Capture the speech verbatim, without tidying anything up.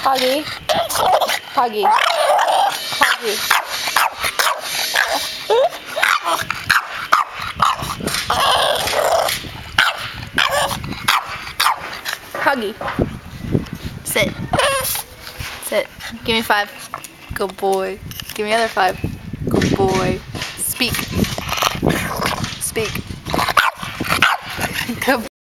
Huggy. Huggy. Huggy. Huggy. Sit. Sit. Give me five. Good boy. Give me another five. Good boy. Speak. Speak. Good boy.